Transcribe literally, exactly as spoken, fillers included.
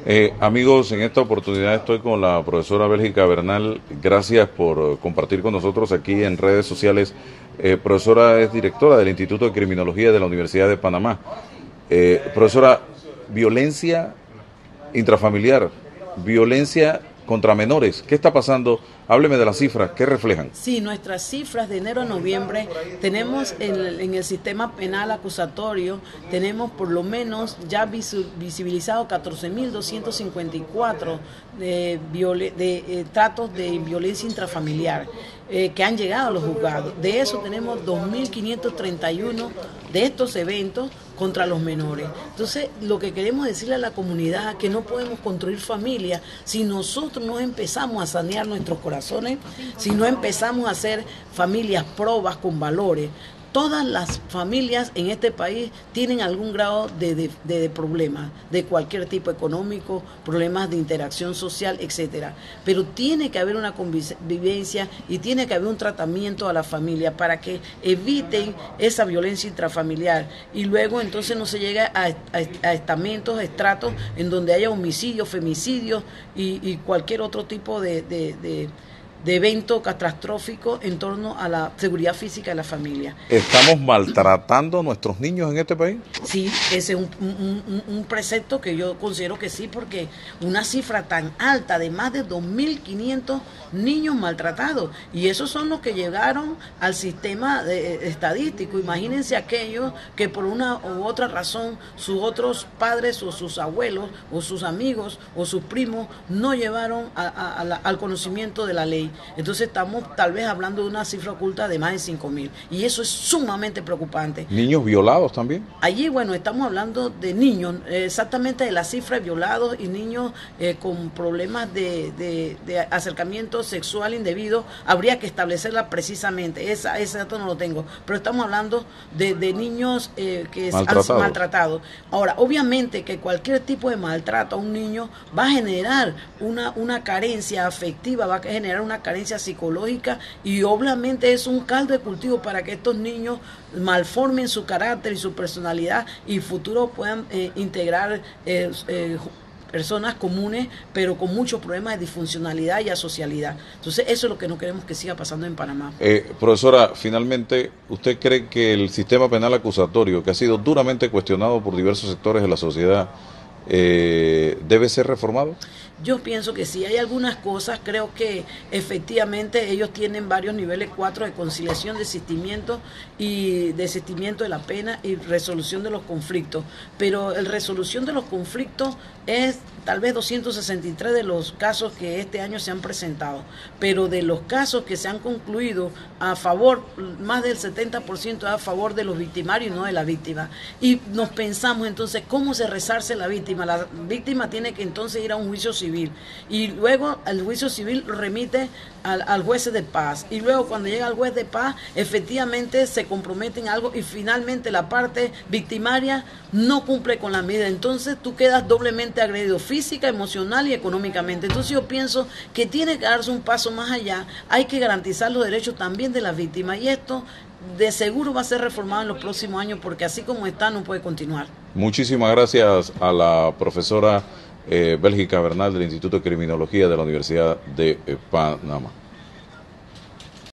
Eh, amigos, en esta oportunidad estoy con la profesora Bélgica Bernal. Gracias por compartir con nosotros aquí en redes sociales. Eh, profesora es directora del Instituto de Criminología de la Universidad de Panamá. Eh, profesora, violencia intrafamiliar, violencia contra menores. ¿Qué está pasando? Hábleme de las cifras, ¿qué reflejan? Sí, nuestras cifras de enero a noviembre tenemos en, en el sistema penal acusatorio, tenemos por lo menos ya visibilizado catorce mil doscientos cincuenta y cuatro de, viole, de eh, tratos de violencia intrafamiliar eh, que han llegado a los juzgados. De eso tenemos dos mil quinientos treinta y uno de estos eventos contra los menores. Entonces, lo que queremos decirle a la comunidad es que no podemos construir familias si nosotros no empezamos a sanear nuestros corazones, si no empezamos a hacer familias probas con valores. Todas las familias en este país tienen algún grado de, de, de problemas, de cualquier tipo económico, problemas de interacción social, etcétera. Pero tiene que haber una convivencia y tiene que haber un tratamiento a la familia para que eviten esa violencia intrafamiliar y luego entonces no se llegue a, a, a estamentos, estratos en donde haya homicidios, femicidios y, y cualquier otro tipo de... de, de de evento catastrófico en torno a la seguridad física de la familia. ¿Estamos maltratando a nuestros niños en este país? Sí, ese es un, un, un precepto que yo considero que sí, porque una cifra tan alta de más de dos mil quinientos niños maltratados, y esos son los que llegaron al sistema de, estadístico. Imagínense aquellos que por una u otra razón sus otros padres o sus abuelos o sus amigos o sus primos no llevaron a, a, a la, al conocimiento de la ley. Entonces estamos tal vez hablando de una cifra oculta de más de cinco mil, y eso es sumamente preocupante. ¿Niños violados también? Allí, bueno, estamos hablando de niños, eh, exactamente de la cifra de violados y niños eh, con problemas de, de, de acercamiento sexual indebido. Habría que establecerla precisamente, esa, ese dato no lo tengo, pero estamos hablando de, de niños eh, que maltratados. han maltratado. Ahora, obviamente que cualquier tipo de maltrato a un niño va a generar una, una carencia afectiva, va a generar una carencia psicológica, y obviamente es un caldo de cultivo para que estos niños malformen su carácter y su personalidad y futuro puedan eh, integrar eh, eh, personas comunes, pero con muchos problemas de disfuncionalidad y asocialidad. Entonces eso es lo que no queremos que siga pasando en Panamá. Eh, profesora, finalmente, ¿usted cree que el sistema penal acusatorio, que ha sido duramente cuestionado por diversos sectores de la sociedad, eh, debe ser reformado? Yo pienso que sí, hay algunas cosas, creo que efectivamente ellos tienen varios niveles cuatro de conciliación, desistimiento y desistimiento de la pena y resolución de los conflictos, pero el resolución de los conflictos es tal vez doscientos sesenta y tres de los casos que este año se han presentado, pero de los casos que se han concluido a favor, más del setenta por ciento a favor de los victimarios y no de la víctima. Y nos pensamos entonces, ¿cómo se resarce la víctima? La víctima tiene que entonces ir a un juicio civil, y luego el juicio civil remite al, al juez de paz, y luego cuando llega al juez de paz efectivamente se compromete en algo y finalmente la parte victimaria no cumple con la medida. Entonces tú quedas doblemente agredido física, emocional y económicamente. Entonces yo pienso que tiene que darse un paso más allá, hay que garantizar los derechos también de las víctimas, y esto de seguro va a ser reformado en los próximos años, porque así como está no puede continuar. Muchísimas gracias a la profesora Eh, Bélgica Bernal del Instituto de Criminología de la Universidad de eh, Panamá.